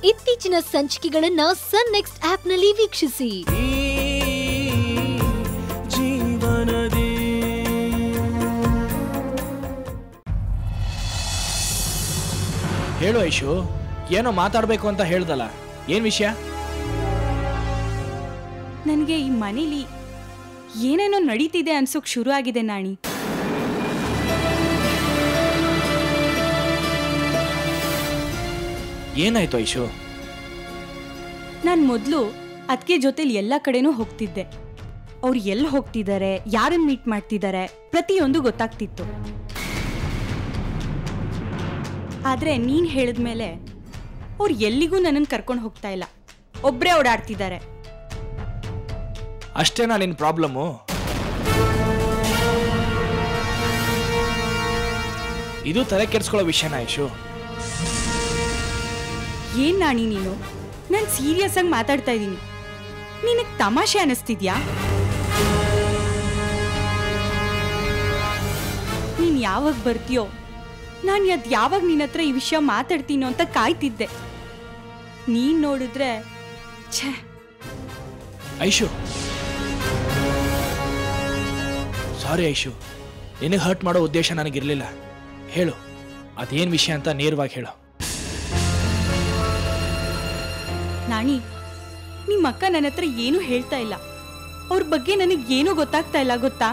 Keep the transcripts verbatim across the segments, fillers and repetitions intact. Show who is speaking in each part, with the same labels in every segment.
Speaker 1: ಇತ್ತೀಚಿನ ಸಂಚಿಕೆಗಳನ್ನ ಸನ್ next app ನಲ್ಲಿ ವೀಕ್ಷಿಸಿ.
Speaker 2: ಹೇಳು ಐಶು, ಏನೋ ಮಾತಾಡ್ಬೇಕು ಅಂತ ಹೇಳ್ದಲ್ಲ, ಏನ್ ವಿಷಯ?
Speaker 3: ನನಗೆ ಈ ಮನೇಲಿ ಏನೇನೋ ನಡೀತಿದೆ ಅನ್ಸೋಕ್ ಶುರು ಆಗಿದೆ ನಾಣಿ.
Speaker 2: ಏನಾಯ್ತು ಐಶು?
Speaker 3: ನಾನು ಮೊದಲು ಅದಕ್ಕೆ ಜೊತೆಲಿ ಎಲ್ಲ ಕಡೆನೂ ಹೋಗ್ತಿದ್ದೆ. ಅವ್ರು ಎಲ್ಲಿ ಹೋಗ್ತಿದ್ದಾರೆ, ಯಾರನ್ನ ಮೀಟ್ ಮಾಡ್ತಿದ್ದಾರೆ, ಪ್ರತಿಯೊಂದು ಗೊತ್ತಾಗ್ತಿತ್ತು. ಆದ್ರೆ ನೀನ್ ಹೇಳಿದ್ಮೇಲೆ ಅವ್ರು ಎಲ್ಲಿಗೂ ನನ್ನನ್ನು ಕರ್ಕೊಂಡು ಹೋಗ್ತಾ ಇಲ್ಲ, ಒಬ್ರೇ ಓಡಾಡ್ತಿದ್ದಾರೆ.
Speaker 2: ಅಷ್ಟೇನಾ ನಿನ್ ಪ್ರಾಬ್ಲಮ್ಮು? ಇದು ತಲೆ ಕೆಡಿಸ್ಕೊಳ್ಳೋ ವಿಷಯನಾ ಐಶು?
Speaker 3: ಏನ್ ನಾಣಿ ನೀನು? ನಾನು ಸೀರಿಯಸ್ ಆಗಿ ಮಾತಾಡ್ತಾ ಇದ್ದೀನಿ, ನಿನಗೆ ತಮಾಷೆ ಅನಿಸ್ತಿದ್ಯಾ? ನೀನ್ ಯಾವಾಗ ಬರ್ತೀಯೋ, ನಾನು ಅದ್ ಯಾವಾಗ ನಿನ್ನ ಹತ್ರ ಈ ವಿಷಯ ಮಾತಾಡ್ತೀನೋ ಅಂತ ಕಾಯ್ತಿದ್ದೆ. ನೀನ್ ನೋಡಿದ್ರೆ ಛೇ.
Speaker 2: ಐಶು ಸಾರಿ ಐಶು, ನಿನಗೆ ಹರ್ಟ್ ಮಾಡೋ ಉದ್ದೇಶ ನನಗಿರ್ಲಿಲ್ಲ. ಹೇಳು, ಅದೇನ್ ವಿಷಯ ಅಂತ ನೇರವಾಗಿ ಹೇಳು.
Speaker 3: ನಾಣಿ, ನಿಮ್ಮ ಅಕ್ಕ ನನ್ನ ಹತ್ರ ಏನೂ ಹೇಳ್ತಾ ಇಲ್ಲ. ಅವ್ರ ಬಗ್ಗೆ ನನಗೆ ಏನೂ ಗೊತ್ತಾಗ್ತಾ ಇಲ್ಲ, ಗೊತ್ತಾ?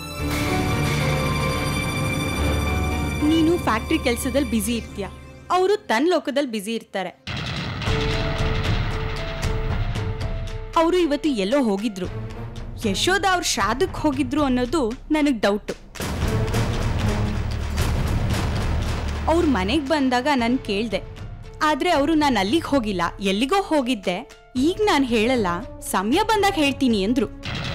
Speaker 3: ನೀನು ಫ್ಯಾಕ್ಟ್ರಿ ಕೆಲಸದಲ್ಲಿ ಬ್ಯುಸಿ ಇರ್ತೀಯ, ಅವರು ತನ್ನ ಲೋಕದಲ್ಲಿ ಬ್ಯುಸಿ ಇರ್ತಾರೆ. ಅವರು ಇವತ್ತು ಎಲ್ಲೋ ಹೋಗಿದ್ರು, ಯಶೋಧ ಅವ್ರ ಶ್ರಾದ್ದಕ್ಕೆ ಹೋಗಿದ್ರು ಅನ್ನೋದು ನನಗೆ ಡೌಟು. ಅವ್ರ ಮನೆಗೆ ಬಂದಾಗ ನಾನು ಕೇಳಿದೆ, ಆದ್ರೆ ಅವರು ನಾನು ಅಲ್ಲಿಗೆ ಹೋಗಿಲ್ಲ, ಎಲ್ಲಿಗೋ ಹೋಗಿದ್ದೆ, ಈಗ ನಾನು ಹೇಳಲ್ಲ, ಸಮಯ ಬಂದಾಗ ಹೇಳ್ತೀನಿ ಅಂದ್ರು.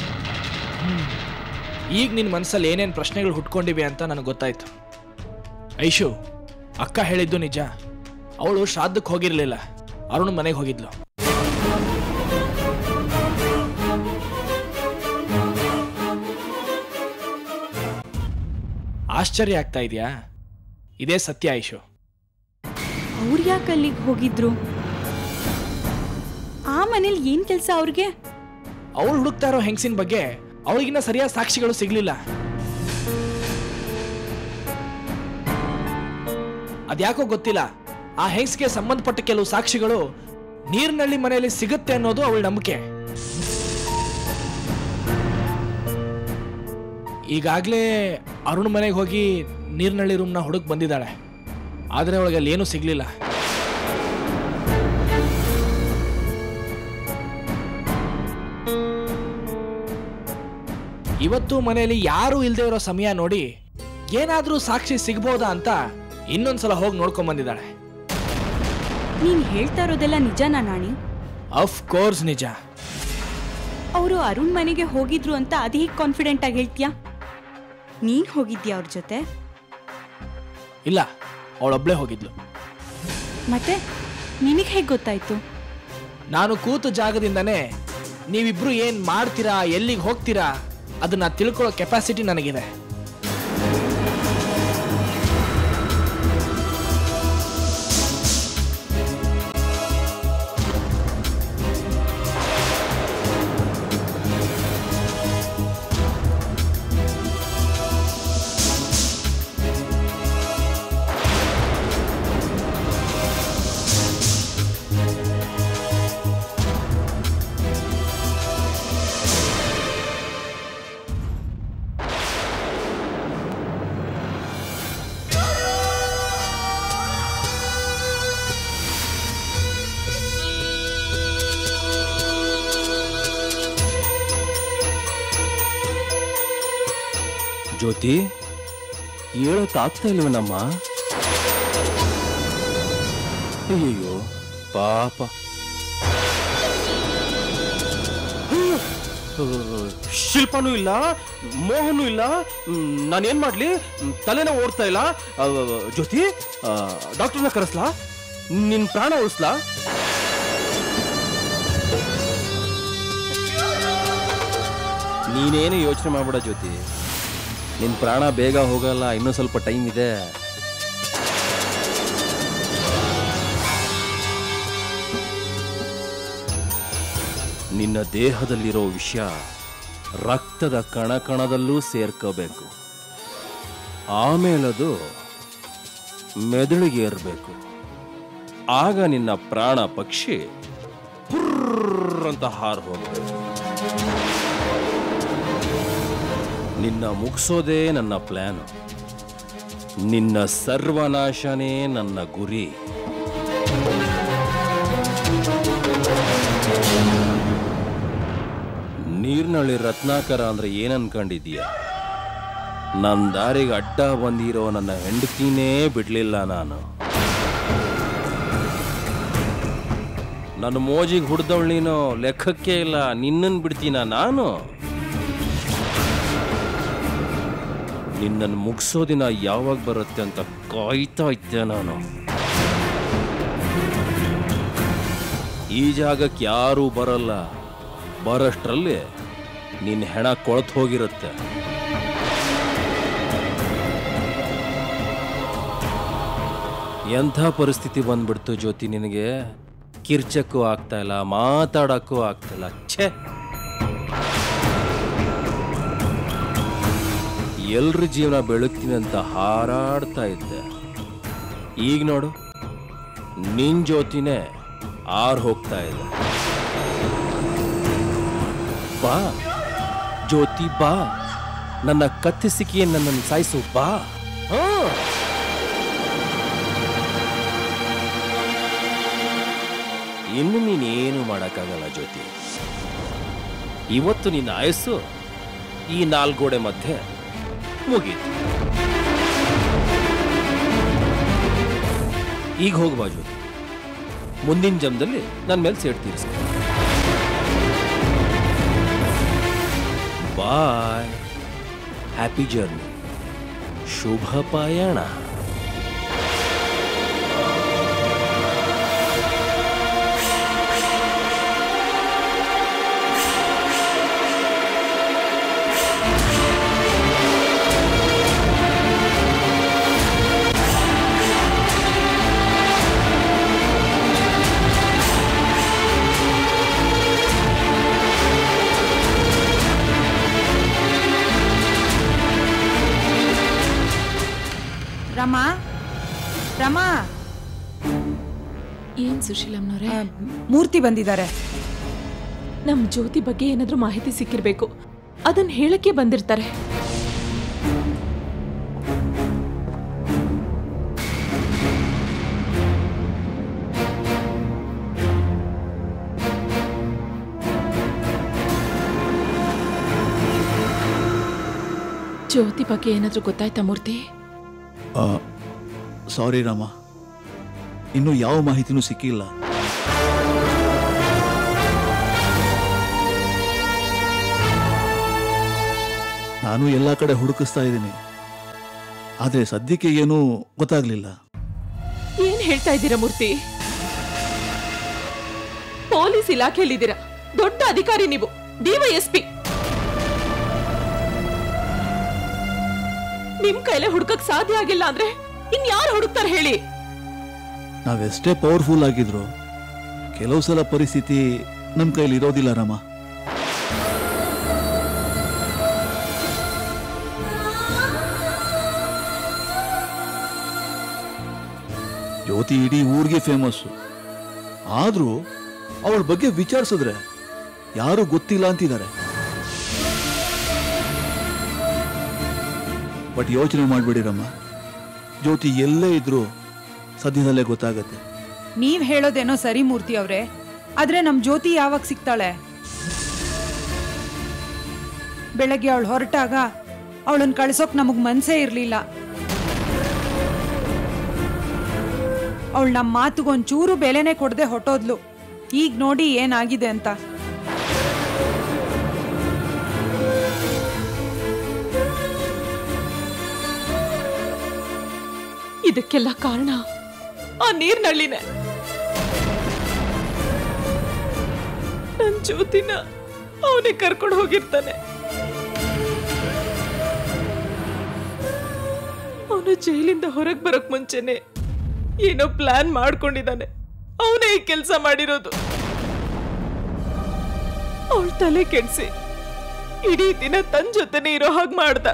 Speaker 2: ಈಗ ನಿನ್ನ ಮನಸ್ಸಲ್ಲಿ ಏನೇನು ಪ್ರಶ್ನೆಗಳು ಹುಟ್ಕೊಂಡಿವೆ ಅಂತ ನನಗೆ ಗೊತ್ತಾಯ್ತು. ಐಶು, ಅಕ್ಕ ಹೇಳಿದ್ದು ನಿಜ. ಅವಳು ಶ್ರಾದ್ದಕ್ಕೆ ಹೋಗಿರ್ಲಿಲ್ಲ, ಅರುಣ್ ಮನೆಗೆ ಹೋಗಿದ್ಲು. ಆಶ್ಚರ್ಯ ಆಗ್ತಾ ಇದೆಯಾ? ಇದೇ ಸತ್ಯ ಐಶು.
Speaker 3: ಅವ್ರು ಯಾಕೆ ಅಲ್ಲಿಗೆ ಹೋಗಿದ್ರು? ಆ ಮನೇಲಿ ಏನ್ ಕೆಲಸ ಅವ್ರಿಗೆ?
Speaker 2: ಅವಳು ಹುಡುಕ್ತಾ ಇರೋ ಹೆಂಗಸಿನ ಬಗ್ಗೆ ಅವಳಿಗಿನ್ನ ಸರಿಯಾದ ಸಾಕ್ಷಿಗಳು ಸಿಗ್ಲಿಲ್ಲ. ಅದ್ಯಾಕೋ ಗೊತ್ತಿಲ್ಲ, ಆ ಹೆಂಗಸ್ಗೆ ಸಂಬಂಧಪಟ್ಟ ಕೆಲವು ಸಾಕ್ಷಿಗಳು ನೀರಿನಲ್ಲಿ ಮನೆಯಲ್ಲಿ ಸಿಗುತ್ತೆ ಅನ್ನೋದು ಅವಳ ನಂಬಿಕೆ. ಈಗಾಗಲೇ ಅರುಣ್ ಮನೆಗೆ ಹೋಗಿ ನೀರಿನಲ್ಲಿ ರೂಮ್ನ ಹುಡುಕ್ ಬಂದಿದ್ದಾಳೆ, ಆದರೆ ಅವಳಿಗೆ ಅಲ್ಲಿ ಏನೂ ಸಿಗ್ಲಿಲ್ಲ. ಇವತ್ತು ಮನೆಯಲ್ಲಿ ಯಾರೂ ಇಲ್ಲದೆ ಇರೋ ಸಮಯ ನೋಡಿ ಏನಾದ್ರೂ ಸಾಕ್ಷಿ ಸಿಗ್ಬೋದಾ ಅಂತ ಇನ್ನೊಂದ್ಸಲ ಹೋಗಿ ನೋಡ್ಕೊಂಡ್ ಬಂದಿದ್ದಾಳೆ.
Speaker 3: ನೀನ್ ಹೇಳ್ತಾ ಇರೋದೆಲ್ಲ ನಿಜನಾ ನಾಣಿ?
Speaker 2: ಆಫ್ ಕೋರ್ಸ್ ನಿಜ.
Speaker 3: ಅವರು ಅರುಣ್ ಮನೆಗೆ ಹೋಗಿದ್ರು ಅಂತ ಅದು ಹೇಗೆ ಕಾನ್ಫಿಡೆಂಟ್ ಆಗಿ ಹೇಳ್ತೀಯಾ? ನೀನ್ ಹೋಗಿದ್ಯಾ ಅವ್ರ ಜೊತೆ?
Speaker 2: ಇಲ್ಲ, ಅವಳೊಬ್ಳೆ ಹೋಗಿದ್ಲು.
Speaker 3: ಮತ್ತೆ ನಿನಗೆ ಹೇಗೆ ಗೊತ್ತಾಯ್ತು?
Speaker 2: ನಾನು ಕೂತ ಜಾಗದಿಂದನೇ ನೀವಿಬ್ರು ಏನ್ ಮಾಡ್ತೀರಾ, ಎಲ್ಲಿಗೆ ಹೋಗ್ತೀರಾ ಅದನ್ನ ತಿಳ್ಕೊಳ್ಳೋ ಕೆಪಾಸಿಟಿ ನನಗಿದೆ.
Speaker 4: ಜ್ಯೋತಿ, ಹೇಳೋಕ್ಕಾಗ್ತಾ ಇಲ್ವನಮ್ಮ? ಅಯ್ಯೋ ಪಾಪ. ಶಿಲ್ಪನೂ ಇಲ್ಲ, ಮೋಹನೂ ಇಲ್ಲ, ನಾನೇನ್ ಮಾಡ್ಲಿ? ತಲೆನ ಓಡ್ತಾ ಇಲ್ಲ. ಜ್ಯೋತಿ, ಡಾಕ್ಟರ್ನ ಕರೆಸ್ಲಾ? ನಿನ್ ಪ್ರಾಣ ಉಳಿಸ್ಲಾ? ನೀನೇನು ಯೋಚನೆ ಮಾಡ್ಬೇಡ ಜ್ಯೋತಿ, ನಿನ್ನ ಪ್ರಾಣ ಬೇಗ ಹೋಗಲ್ಲ, ಇನ್ನೂ ಸ್ವಲ್ಪ ಟೈಮ್ ಇದೆ. ನಿನ್ನ ದೇಹದಲ್ಲಿರೋ ವಿಷಯ ರಕ್ತದ ಕಣಕಣದಲ್ಲೂ ಸೇರ್ಕೋಬೇಕು. ಆಮೇಲದು ಮೆದುಳಿಗೆ ಏರಬೇಕು. ಆಗ ನಿನ್ನ ಪ್ರಾಣ ಪಕ್ಷಿ ಪುರ್ರಂತ ಹಾರು ಹೋಗಬೇಕು. ನಿನ್ನ ಮುಗಿಸೋದೇ ನನ್ನ ಪ್ಲಾನ್. ನಿನ್ನ ಸರ್ವನಾಶನೇ ನನ್ನ ಗುರಿ. ನೀರ್ನಳ್ಳಿ ರತ್ನಾಕರ ಅಂದ್ರೆ ಏನನ್ಕೊಂಡಿದೀಯ? ನನ್ನ ದಾರಿಗೆ ಅಡ್ಡ ಬಂದಿರೋ ನನ್ನ ಹೆಂಡತಿನೇ ಬಿಡ್ಲಿಲ್ಲ ನಾನು. ನನ್ನ ಮೋಜಿಗೆ ಹುಡ್ದವಳು ನೀನು ಲೆಕ್ಕಕ್ಕೆ ಇಲ್ಲ. ನಿನ್ನನ್ನು ಬಿಡ್ತೀನ ನಾನು? ನಿನ್ನನ್ನು ಮುಗಿಸೋ ದಿನ ಯಾವಾಗ ಬರುತ್ತೆ ಅಂತ ಕಾಯ್ತಾ ಇದ್ದೆ ನಾನು. ಈ ಜಾಗಕ್ಕೆ ಯಾರೂ ಬರಲ್ಲ. ಬರೋಷ್ಟರಲ್ಲಿ ನಿನ್ನ ಹೆಣ ಕೊಳತು ಹೋಗಿರುತ್ತೆ. ಎಂಥ ಪರಿಸ್ಥಿತಿ ಬಂದ್ಬಿಡ್ತು ಜ್ಯೋತಿ ನಿನಗೆ. ಕಿರ್ಚಕ್ಕೂ ಆಗ್ತಾ ಇಲ್ಲ, ಮಾತಾಡಕ್ಕೂ ಆಗ್ತಿಲ್ಲ. ಛೇ, ಎಲ್ರ ಜೀವನ ಬೆಳಗ್ತೀನಿ ಅಂತ ಹಾರಾಡ್ತಾ ಇದ್ದೆ. ಈಗ ನೋಡು, ನಿನ್ ಜ್ಯೋತಿನೇ ಆರ್ ಹೋಗ್ತಾ ಇದೆ. ಬಾ ಜ್ಯೋತಿ ಬಾ, ನನ್ನ ಕತ್ತಿಸಿಕಿ ನನ್ನನ್ನು ಸಾಯಿಸು ಬಾ. ಹ ಇನ್ನು ನೀನೇನು ಮಾಡೋಕ್ಕಾಗಲ್ಲ ಜ್ಯೋತಿ. ಇವತ್ತು ನಿನ್ನ ಆಯಸ್ಸು ಈ ನಾಲ್ಗೋಡೆ ಮಧ್ಯೆ ಮುಗೀತು. ಈಗ ಹೋಗ್ಬಾ ಜ್ಯೋತಿ. ಮುಂದಿನ ಜನ್ಮದಲ್ಲಿ ನನ್ನ ಮೇಲೆ ಸೇಡ್ ತೀರಿಸ್ಕೊ. ಬಾಯ್. Happy journey. ಶುಭ ಪಯಣ.
Speaker 3: ರಮಾ, ರಮಾ.
Speaker 5: ಏನ್ ಸುಶೀಲಮ್ನವ್ರೆ?
Speaker 3: ಮೂರ್ತಿ ಬಂದಿದ್ದಾರೆ.
Speaker 5: ನಮ್ ಜ್ಯೋತಿ ಬಗ್ಗೆ ಏನಾದ್ರೂ ಮಾಹಿತಿ ಸಿಕ್ಕಿರ್ಬೇಕು. ಅದನ್ನ ಹೇಳಕ್ಕೆ ಬಂದಿರ್ತಾರೆ. ಜ್ಯೋತಿ ಬಗ್ಗೆ ಏನಾದ್ರೂ ಗೊತ್ತಾಯ್ತಾ ಮೂರ್ತಿ?
Speaker 6: ಸಾರಿ ರಾಮ, ಇನ್ನೂ ಯಾವ ಮಾಹಿತಿನೂ ಸಿಕ್ಕಿಲ್ಲ. ನಾನು ಎಲ್ಲ ಕಡೆ ಹುಡುಕಿಸ್ತಾ ಇದ್ದೀನಿ, ಆದರೆ ಸದ್ಯಕ್ಕೆ ಏನೂ ಗೊತ್ತಾಗ್ಲಿಲ್ಲ.
Speaker 5: ಏನ್ ಹೇಳ್ತಾ ಇದ್ದೀರಾ ಮೂರ್ತಿ? ಪೊಲೀಸ್ ಇಲಾಖೆಯಲ್ಲಿದ್ದೀರಾ, ದೊಡ್ಡ ಅಧಿಕಾರಿ ನೀವು, ಡಿವೈಎಸ್ಪಿ. ನಿಮ್ ಕೈಲೇ ಹುಡುಕಕ್ ಸಾಧ್ಯ ಆಗಿಲ್ಲ ಅಂದ್ರೆ ಇನ್ಯಾರು ಹುಡುಕ್ತಾರೆ ಹೇಳಿ?
Speaker 6: ನಾವೆಷ್ಟೇ ಪವರ್ಫುಲ್ ಆಗಿದ್ರು ಕೆಲವು ಸಲ ಪರಿಸ್ಥಿತಿ ನಮ್ ಕೈಲಿ ಇರೋದಿಲ್ಲ ರಾಮ. ಜ್ಯೋತಿ ಇಡೀ ಊರಿಗೆ ಫೇಮಸ್ಸು. ಆದ್ರೂ ಅವಳ ಬಗ್ಗೆ ವಿಚಾರಿಸಿದ್ರೆ ಯಾರು ಗೊತ್ತಿಲ್ಲ ಅಂತಿದ್ದಾರೆ. ಬಟ್ ಯೋಚನೆ ಮಾಡ್ಬೇಡಿ ರಮ್ಮ, ಜ್ಯೋತಿ ಎಲ್ಲೇ ಇದ್ರು ಸದ್ಯದಲ್ಲೇ ಗೊತ್ತಾಗತ್ತೆ.
Speaker 3: ನೀವ್ ಹೇಳೋದೇನೋ ಸರಿ ಮೂರ್ತಿ ಅವ್ರೆ, ಆದ್ರೆ ನಮ್ ಜ್ಯೋತಿ ಯಾವಾಗ ಸಿಗ್ತಾಳೆ? ಬೆಳಗ್ಗೆ ಅವಳು ಹೊರಟಾಗ ಅವಳನ್ನ ಕಳ್ಸೋಕ್ ನಮಗ್ ಮನ್ಸೇ ಇರ್ಲಿಲ್ಲ. ಅವಳು ನಮ್ಮ ಮಾತುಗೊಂಚೂರು ಬೆಲೆನೆ ಕೊಡದೆ ಹೊಟ್ಟೋದ್ಲು. ಈಗ ನೋಡಿ ಏನಾಗಿದೆ ಅಂತ.
Speaker 5: ಇದಕ್ಕೆಲ್ಲ ಕಾರಣ ಆ ನೀರ್ನಳ್ಳಿನೇ. ನನ್ ಜ್ಯೋತಿನ ಅವನೇ ಕರ್ಕೊಂಡು ಹೋಗಿರ್ತಾನೆ. ಅವನು ಜೈಲಿಂದ ಹೊರಗೆ ಬರೋಕ್ ಮುಂಚೆನೆ ಏನೋ ಪ್ಲಾನ್ ಮಾಡ್ಕೊಂಡಿದ್ದಾನೆ. ಅವನೇ ಈ ಕೆಲಸ ಮಾಡಿರೋದು. ಅವಳ ತಲೆ ಕೆಡ್ಸಿ ಇಡೀ ದಿನ ತನ್ನ ಜೊತೆನೆ ಇರೋ ಹಾಗೆ ಮಾಡ್ದ.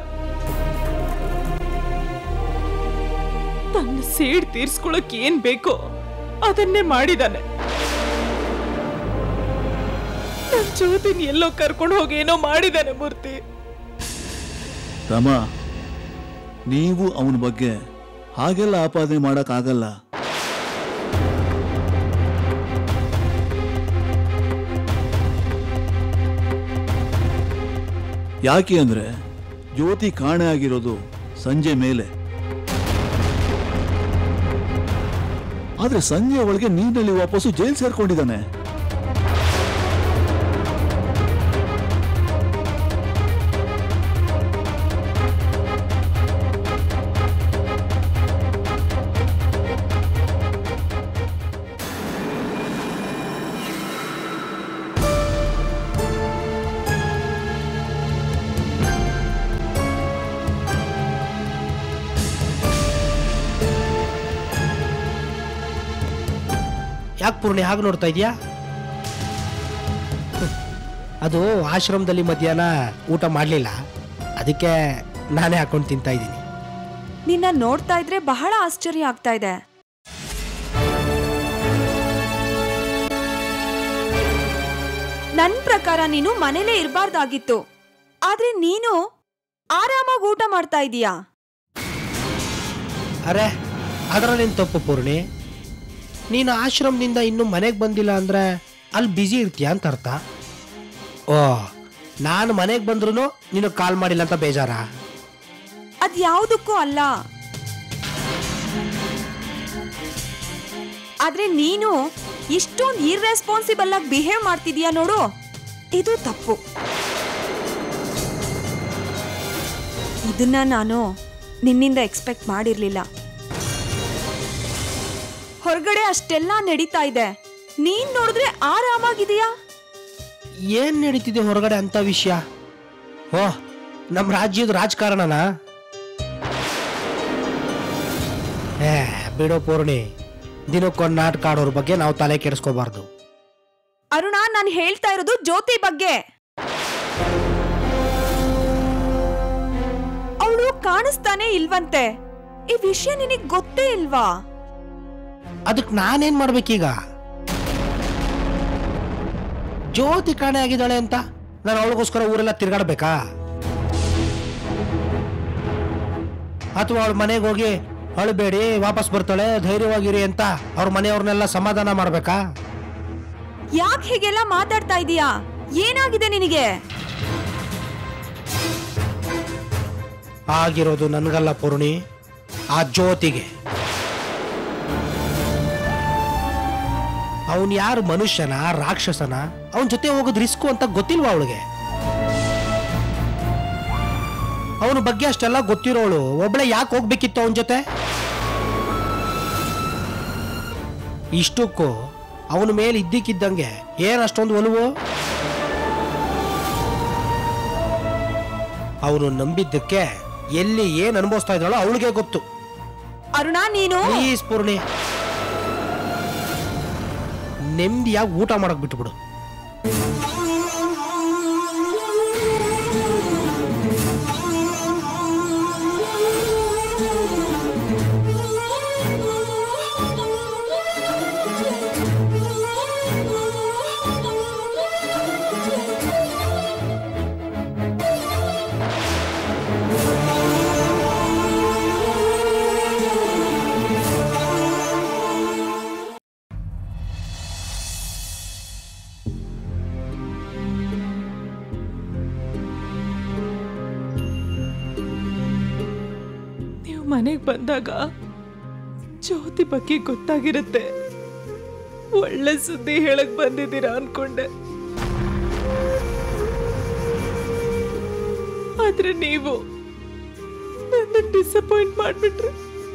Speaker 5: ತನ್ನ ಸೇಡ್ ತೀರ್ಸ್ಕೊಳಕ್ ಏನ್ ಬೇಕೋ ಅದನ್ನೇ ಮಾಡಿದಾನೆ. ನನ್ ಜ್ಯೋತಿನ್ ಎಲ್ಲೋ ಕರ್ಕೊಂಡು ಹೋಗಿ ಏನೋ ಮಾಡಿದಾನೆ ಮೂರ್ತಿ.
Speaker 6: ರಮ, ನೀವು ಅವನ ಬಗ್ಗೆ ಹಾಗೆಲ್ಲ ಆಪಾದನೆ ಮಾಡಕ್ಕಾಗಲ್ಲ. ಯಾಕೆ ಅಂದ್ರೆ ಜ್ಯೋತಿ ಕಾಣೆ ಆಗಿರೋದು ಸಂಜೆ ಮೇಲೆ. ಆದ್ರೆ ಸಂಜೆ ಒಳಗೆ ನೀರಿನಲ್ಲಿ ವಾಪಸ್ಸು ಜೈಲ್ ಸೇರ್ಕೊಂಡಿದ್ದಾನೆ.
Speaker 7: ಯಾಕೆ ಪೂರ್ಣಿ ಹಾಗೆ ನೋಡ್ತಾ ಇದೀಯಾ? ಅದು ಆಶ್ರಮದಲ್ಲಿ ಮಧ್ಯಾಹ್ನ ಊಟ ಮಾಡಲಿಲ್ಲ, ಅದಕ್ಕೆ ನಾನೇ ಹಾಕೊಂಡು ತಿಂತಾ ಇದ್ದೀನಿ.
Speaker 8: ನಿನ್ನ ನೋಡ್ತಾ ಇದ್ರೆ ಬಹಳ ಆಶ್ಚರ್ಯ ಆಗ್ತಾ ಇದೆ. ನನ್ ಪ್ರಕಾರ ನೀನು ಮನೇಲೇ ಇರಬಾರ್ದಾಗಿತ್ತು, ಆದ್ರೆ ನೀನು ಆರಾಮಾಗಿ ಊಟ ಮಾಡ್ತಾ ಇದೀಯಾ.
Speaker 7: ಅರೆ ಅದರಲ್ಲೇನು ತಪ್ಪು ಪೂರ್ಣಿ? ನೀನು ಆಶ್ರಮದಿಂದ ಇನ್ನೂ ಮನೆಗೆ ಬಂದಿಲ್ಲ ಅಂದರೆ ಅಲ್ಲಿ ಬ್ಯುಸಿ ಇರ್ತೀಯ ಅಂತ ಅರ್ಥ. ಓ, ನಾನು ಮನೆಗೆ ಬಂದ್ರೂ ನೀನು ಕಾಲ್ ಮಾಡಿಲ್ಲ ಅಂತ ಬೇಜಾರ?
Speaker 8: ಅದ್ ಯಾವುದಕ್ಕೂ ಅಲ್ಲ, ಆದ್ರೆ ನೀನು ಇಷ್ಟೊಂದು ಇರ್ರೆಸ್ಪಾನ್ಸಿಬಲ್ ಆಗಿ ಬಿಹೇವ್ ಮಾಡ್ತಿದೀಯಾ ನೋಡು, ಇದು ತಪ್ಪು. ಇದನ್ನ ನಾನು ನಿನ್ನಿಂದ ಎಕ್ಸ್ಪೆಕ್ಟ್ ಮಾಡಿರ್ಲಿಲ್ಲ. ಹೊರಗಡೆ ಅಷ್ಟೆಲ್ಲ ನಡೀತಾ ಇದೆ, ನೀನ್ ನೋಡಿದ್ರೆ ಆರಾಮಾಗಿದೆಯಾ?
Speaker 7: ಏನ್ ನಡೀತಿದೆ ಹೊರಗಡೆ ಅಂತ ವಿಷಯ? ಓ, ನಮ್ಮ ರಾಜ್ಯದ ರಾಜಕಾರಣನ? ಏ ಬಿಡೋ ಪೂರ್ಣಿ, ದಿನಕ್ಕೊಂದು ನಾಟಕ ಆಡೋರ ಬಗ್ಗೆ ನಾವು ತಲೆ ಕೆಡಿಸ್ಕೋಬಾರ್ದು.
Speaker 8: ಅರುಣ, ನಾನು ಹೇಳ್ತಾ ಇರೋದು ಜ್ಯೋತಿ ಬಗ್ಗೆ. ಅವಳು ಕಾಣಿಸ್ತಾನೆ ಇಲ್ವಂತೆ, ಈ ವಿಷಯ ನಿನಗ್ ಗೊತ್ತೇ ಇಲ್ವಾ?
Speaker 7: ಅದಕ್ಕೆ ನಾನೇನ್ ಮಾಡ್ಬೇಕೀಗ? ಜ್ಯೋತಿ ಕಾಣೆ ಆಗಿದ್ದಾಳೆ ಅಂತ ನಾನು ಅವಳಿಗೋಸ್ಕರ ಊರೆಲ್ಲ ತಿರ್ಗಾಡ್ಬೇಕಾ? ಅಥವಾ ಅವಳ ಮನೆಗೆ ಹೋಗಿ ಅಳಬೇಡಿ ವಾಪಸ್ ಬರ್ತಾಳೆ ಧೈರ್ಯವಾಗಿರಿ ಅಂತ ಅವ್ರ ಮನೆಯವ್ರನ್ನೆಲ್ಲ ಸಮಾಧಾನ ಮಾಡ್ಬೇಕಾ?
Speaker 8: ಯಾಕೆ ಹೀಗೆಲ್ಲ ಮಾತಾಡ್ತಾ ಇದೀಯಾ? ಏನಾಗಿದೆ ನಿನಗೆ?
Speaker 7: ಆಗಿರೋದು ನನ್ಗಲ್ಲ ಪೂರ್ಣಿ, ಆ ಜ್ಯೋತಿಗೆ. ಅವನ್ ಯಾರು, ಮನುಷ್ಯನ ರಾಕ್ಷಸನ? ಅವನ ಜೊತೆ ಹೋಗೋದು ರಿಸ್ಕು ಅಂತ ಗೊತ್ತಿಲ್ವಾ ಅವಳಿಗೆ? ಅವನ ಬಗ್ಗೆ ಅಷ್ಟೆಲ್ಲ ಗೊತ್ತಿರೋಳು ಒಬ್ಳೆ ಯಾಕೆ ಹೋಗ್ಬೇಕಿತ್ತು ಅವನ ಜೊತೆ? ಇಷ್ಟಕ್ಕೂ ಅವನ ಮೇಲೆ ಇದ್ದಕ್ಕಿದ್ದಂಗೆ ಏನ್ ಅಷ್ಟೊಂದು ಒಲವು? ಅವನು ನಂಬಿದ್ದಕ್ಕೆ ಎಲ್ಲಿ ಏನ್ ಅನುಭವಿಸ್ತಾ ಇದ್ದಾಳೋ ಅವಳಿಗೆ ಗೊತ್ತು.
Speaker 8: ಅರುಣ, ನೀನು
Speaker 7: ಪ್ಲೀಸ್ ಪೂರ್ಣಿ, ನೆಮ್ಮದಿಯಾಗಿ ಊಟ ಮಾಡಕ್ ಬಿಟ್ಬಿಡು.
Speaker 5: ಮನೆಗೆ ಬಂದಾಗ ಜ್ಯೋತಿ ಬಗ್ಗೆ ಗೊತ್ತಾಗಿರುತ್ತೆ. ಒಳ್ಳೆ ಸುದ್ದಿ ಹೇಳಕ್ ಬಂದಿದ್ದೀರಾ ಅನ್ಕೊಂಡೆ, ಆದ್ರೆ ನೀವು ನನ್ನ ಡಿಸಪಾಯಿಂಟ್ ಮಾಡ್ಬಿಟ್ರೆ.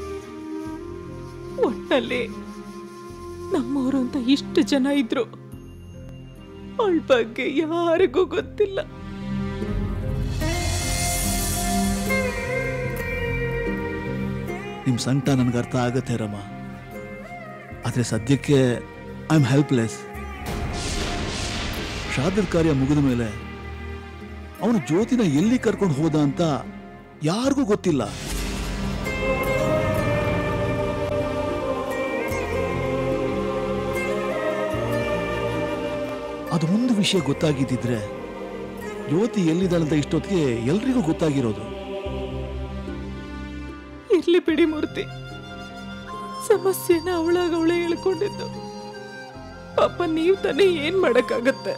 Speaker 5: ಒಟ್ಟಲ್ಲಿ ನಮ್ಮವರು ಅಂತ ಇಷ್ಟು ಜನ ಇದ್ರು, ಅವಳ ಬಗ್ಗೆ ಯಾರಿಗೂ ಗೊತ್ತಿಲ್ಲ.
Speaker 6: ನಿಮ್ಮ ಸಂಕಟ ನನಗೆ ಅರ್ಥ ಆಗತ್ತೆ ರಮ, ಆದರೆ ಸದ್ಯಕ್ಕೆ ಐ ಆಮ್ ಹೆಲ್ಪ್ಲೆಸ್. ಶ್ರಾದ್ದದ ಕಾರ್ಯ ಮುಗಿದ ಮೇಲೆ ಅವನು ಜ್ಯೋತಿನ ಎಲ್ಲಿ ಕರ್ಕೊಂಡು ಹೋದ ಅಂತ ಯಾರಿಗೂ ಗೊತ್ತಿಲ್ಲ. ಅದು ಒಂದು ವಿಷಯ ಗೊತ್ತಾಗಿದ್ದಿದ್ರೆ ಜ್ಯೋತಿ ಎಲ್ಲಿದ್ದಾಳಂತ ಇಷ್ಟೊತ್ತಿಗೆ ಎಲ್ರಿಗೂ ಗೊತ್ತಾಗಿರೋದು.
Speaker 5: ಇರ್ಲಿ ಬಿಡಿ ಮೂರ್ತಿ, ಸಮಸ್ಯೆನ ಅವಳಾಗ ಅವಳೇ ಹೇಳ್ಕೊಂಡಿದ್ದು. ಪಾಪ ನೀವ್ ತಾನೇ ಏನ್ ಮಾಡಕ್ಕಾಗತ್ತೆ.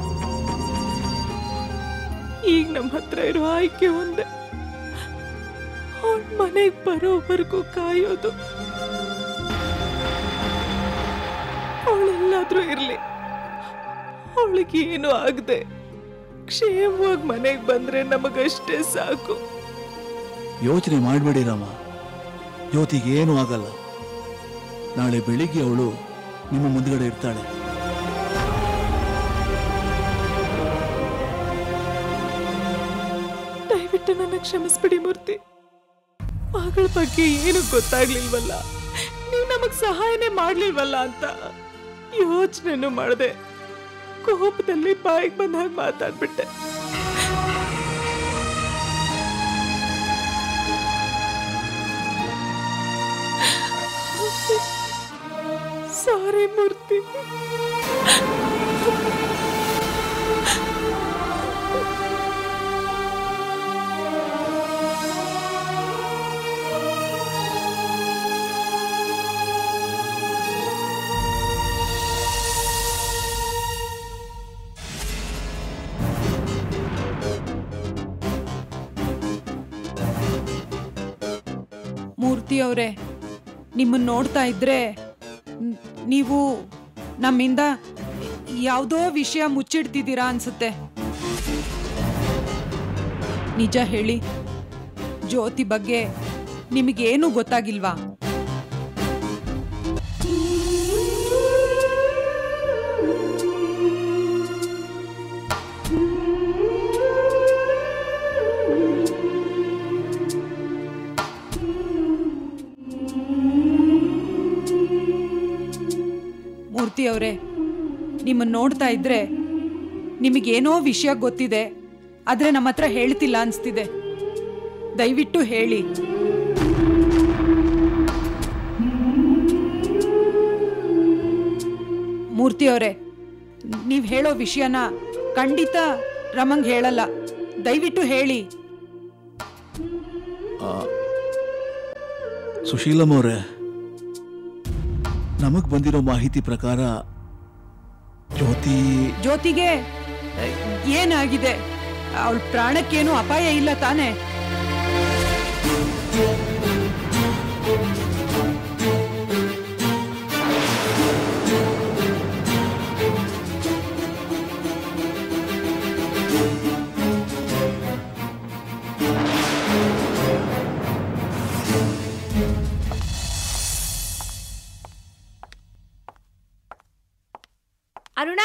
Speaker 5: ಈಗ ನಮ್ಮ ಹತ್ರ ಇರೋ ಆಯ್ಕೆ ಒಂದೇ, ಅವಳ ಮನೆಗ್ ಬರೋವರೆಗೂ ಕಾಯೋದು. ಅವಳೆಲ್ಲಾದ್ರೂ ಇರ್ಲಿ, ಅವಳಿಗೆ ಏನು ಆಗದೆ ಕ್ಷೇಮವಾಗಿ ಮನೆಗೆ ಬಂದ್ರೆ ನಮಗಷ್ಟೇ ಸಾಕು.
Speaker 6: ಯೋಚನೆ ಮಾಡಬೇಡಿ ರಾಮ, ಜ್ಯೋತಿಗೆ ಏನೂ ಆಗಲ್ಲ. ನಾಳೆ ಬೆಳಿಗ್ಗೆ ಅವಳು ನಿಮ್ಮ ಮುಂದ್ಗಡೆ ಇರ್ತಾಳೆ.
Speaker 5: ದಯವಿಟ್ಟು ನನ್ನ ಕ್ಷಮಿಸ್ಬಿಡಿ ಮೂರ್ತಿ. ಮಗಳ ಬಗ್ಗೆ ಏನು ಗೊತ್ತಾಗ್ಲಿಲ್ವಲ್ಲ, ನೀವು ನಮಗ್ ಸಹಾಯನೇ ಮಾಡ್ಲಿಲ್ವಲ್ಲ ಅಂತ ಯೋಚನೆನೂ ಮಾಡದೆ ಕೋಪದಲ್ಲಿ ಬಾಯಿಗೆ ಬಂದ ಹಾಗೆ ಮಾತಾಡ್ಬಿಟ್ಟೆ. ಸಾರಿ ಮೂರ್ತಿ.
Speaker 9: ಮೂರ್ತಿ ಅವರೇ, ನಿಮ್ಮನ್ನ ನೋಡ್ತಾ ಇದ್ರೆ ನೀವು ನಮ್ಮಿಂದ ಯಾವುದೋ ವಿಷಯ ಮುಚ್ಚಿಡ್ತಿದ್ದೀರಾ ಅನ್ಸುತ್ತೆ. ನಿಜ ಹೇಳಿ, ಜ್ಯೋತಿ ಬಗ್ಗೆ ನಿಮಗೇನು ಗೊತ್ತಾಗಿಲ್ವಾ? ಮೂರ್ತಿ ಅವರೇ, ನಿಮ್ಮನ್ನ ನೋಡ್ತಾ ಇದ್ರೆ ನಿಮಗೇನೋ ವಿಷಯ ಗೊತ್ತಿದೆ, ಆದ್ರೆ ನಮ್ಮ ಹತ್ರ ಹೇಳ್ತಿಲ್ಲ ಅನ್ಸ್ತಿದೆ. ದಯವಿಟ್ಟು ಹೇಳಿ. ಮೂರ್ತಿ ಅವರೇ, ನೀವು ಹೇಳೋ ವಿಷಯನ ಖಂಡಿತ ರಮಂಗ್ ಹೇಳಲ್ಲ. ದಯವಿಟ್ಟು ಹೇಳಿ.
Speaker 6: ಸುಶೀಲಮ್ಮ ಅವರೇ, ನಮಗ್ ಬಂದಿರೋ ಮಾಹಿತಿ ಪ್ರಕಾರ ಜ್ಯೋತಿ
Speaker 9: ಜ್ಯೋತಿಗೆ ಏನಾಗಿದೆ? ಅವಳ ಪ್ರಾಣಕ್ಕೇನು ಅಪಾಯ ಇಲ್ಲ ತಾನೆ?
Speaker 8: ಅರುಣ,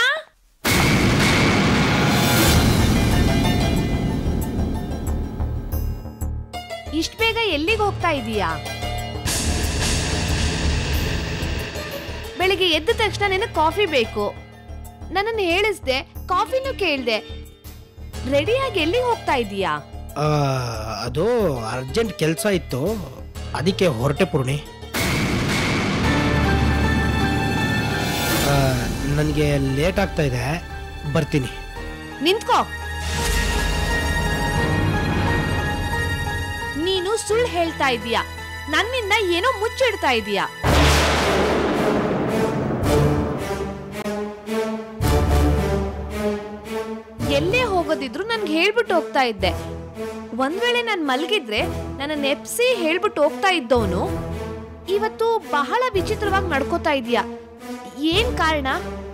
Speaker 8: ಇಷ್ಟ ಬೇಗ ಎಲ್ಲಿಗೆ ಹೋಗ್ತಾ ಇದೀಯಾ? ಬೆಳಿಗ್ಗೆ ಎದ್ದ ತಕ್ಷಣ ನಿನಗೆ ಕಾಫಿ ಬೇಕು. ನನ್ನನ್ನು ಹೇಳಿಸ್ದೆ, ಕಾಫಿನೂ ಕೇಳ್ದೆ. ರೆಡಿಯಾಗಿ ಎಲ್ಲಿಗೆ ಹೋಗ್ತಾ ಇದೀಯಾ?
Speaker 7: ಅದು ಅರ್ಜೆಂಟ್ ಕೆಲಸ ಇತ್ತು, ಅದಕ್ಕೆ ಹೊರಟೆ ಪೂರ್ಣಿ. ನನಗೆ ಲೇಟ್ ಆಗ್ತಾ ಇದೆ, ಬರ್ತೀನಿ.
Speaker 8: ನಿಂತ್ಕೋ. ನೀನು ಸುಳ್ಳು ಹೇಳ್ತಾ ಇದೀಯಾ, ನನ್ನಿಂದ ಏನೋ ಮುಚ್ಚಿಡ್ತಾ ಇದೀಯಾ. ಎಲ್ಲೇ ಹೋಗೋದಿದ್ರು ನನ್ಗೆ ಹೇಳ್ಬಿಟ್ಟು ಹೋಗ್ತಾ ಇದ್ದೆ. ಒಂದ್ ವೇಳೆ ನಾನು ಮಲಗಿದ್ರೆ ನನ್ನ ನೆಪ್ಸಿ ಹೇಳ್ಬಿಟ್ಟು ಹೋಗ್ತಾ ಇದ್ದವನು ಇವತ್ತು ಬಹಳ ವಿಚಿತ್ರವಾಗಿ ನಡ್ಕೋತಾ ಇದೀಯಾ. ಏನ್ ಕಾರಣ?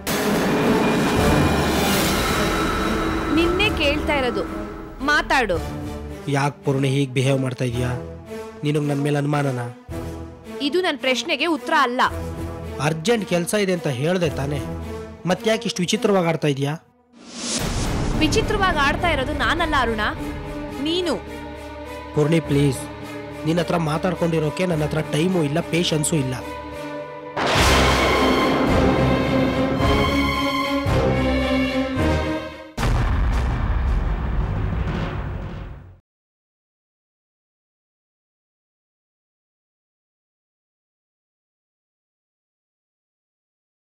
Speaker 8: ನಿನ್ನೆ ಕೇಳ್ತಾ ಇರೋದು, ಮಾತಾಡು.
Speaker 7: ಯಾಕೆ ಪೂರ್ಣಿ ಹೀಗೆ ಬಿಹೇವ್ ಮಾಡ್ತಾ ಇದೀಯಾ? ನಿನಗೆ ನನ್ನ ಮೇಲೆ ಅನುಮಾನನಾ?
Speaker 8: ಇದು ನನ್ನ ಪ್ರಶ್ನೆಗೆ ಉತ್ತರ ಅಲ್ಲ.
Speaker 7: ಅರ್ಜೆಂಟ್ ಕೆಲಸ ಇದೆ ಅಂತ ಹೇಳ್ದೆ ತಾನೆ, ಮತ್ತ್ಯಾಕೆ ಇಷ್ಟು ವಿಚಿತ್ರವಾಗಿ ಆಡ್ತಾ ಇದೀಯಾ?
Speaker 8: ವಿಚಿತ್ರವಾಗಿ ಆಡ್ತಾ ಇರೋದು ನಾನಲ್ಲ ಅರುಣ, ನೀನು.
Speaker 7: ಪೂರ್ಣಿ ಪ್ಲೀಸ್, ನಿನ್ನ ಹತ್ರ ಮಾತಾಡ್ಕೊಂಡಿರೋಕೆ ನನ್ನ ಹತ್ರ ಟೈಮು ಇಲ್ಲ, ಪೇಷನ್ಸು ಇಲ್ಲ.